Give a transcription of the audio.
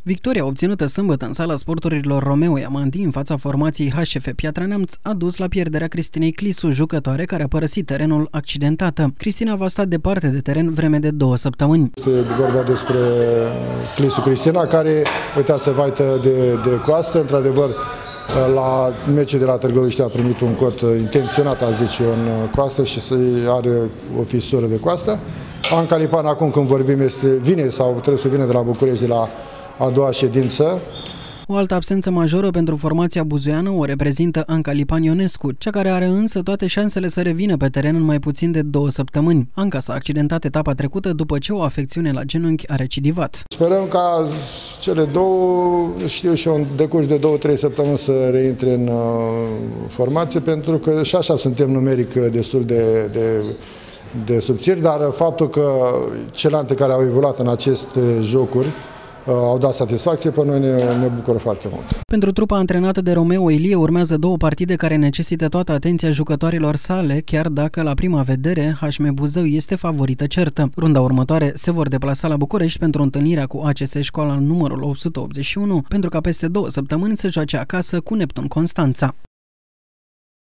Victoria obținută sâmbătă în sala sporturilor Romeo Iamandi în fața formației HFF Piatra Neamț a dus la pierderea Cristinei Clisu, jucătoare care a părăsit terenul accidentată. Cristina va sta departe de teren vreme de 2 săptămâni. Este vorba despre Clisu Cristina, care, uitați, se vaită de coastă. Într-adevăr, la meciul de la Târgoviște a primit un cot intenționat, a zice, în coastă și are o fisură de coastă. Anca Lipan, acum când vorbim, vine sau trebuie să vină de la București, de la a doua ședință. O altă absență majoră pentru formația buzoiană o reprezintă Anca Lipan Ionescu, cea care are însă toate șansele să revină pe teren în mai puțin de 2 săptămâni. Anca s-a accidentat etapa trecută după ce o afecțiune la genunchi a recidivat. Sperăm ca cele două, știu și eu, în decurs de 2-3 săptămâni să reintre în formație, pentru că și așa suntem numeric destul de subțiri, dar faptul că celelalte care au evoluat în aceste jocuri au dat satisfacție, pe noi ne bucură foarte mult. Pentru trupa antrenată de Romeo Ilie urmează 2 partide care necesită toată atenția jucătorilor sale, chiar dacă la prima vedere HM Buzău este favorită certă. Runda următoare se vor deplasa la București pentru întâlnirea cu ACS Școala numărul 881, pentru ca peste 2 săptămâni să joace acasă cu Neptun Constanța.